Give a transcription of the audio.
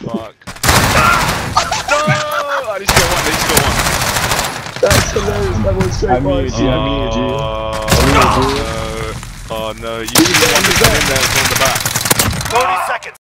Fuck. No! I need to get one, I need to get one. That's hilarious, that was so muted you, I muted you. Oh no, you can in there from the back. 30 seconds.